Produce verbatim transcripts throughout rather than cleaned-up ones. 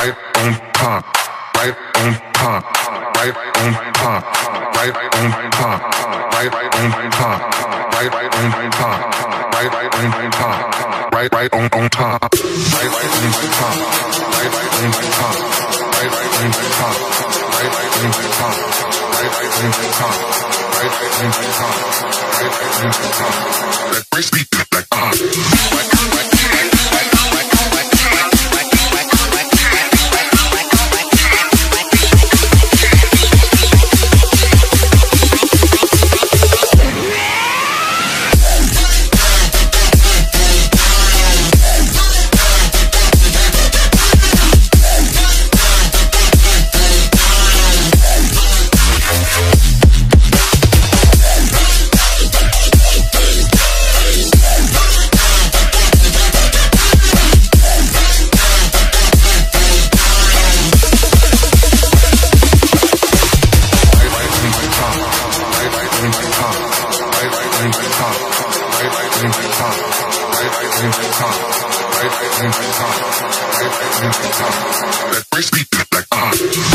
right on top, right on top, right on top, right on top, right on top, right on top, right on top, right right on on top, right right on top, right right on top, right right on top, right right on top, right right on top, right right on top, right right on top. That brace beat like ah. That brace beat like ah.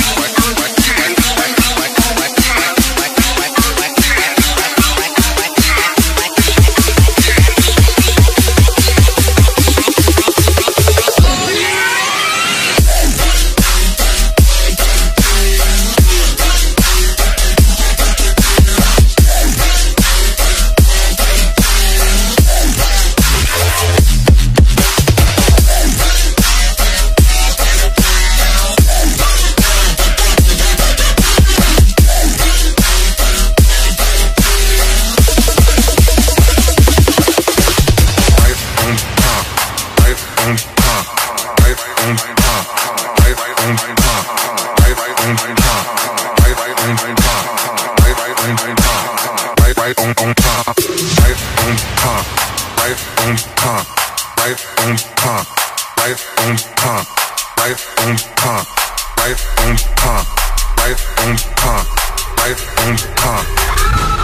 Right on on top, right on top, right on top, right on top, right on top, right on top, right on top, right on top, right on top.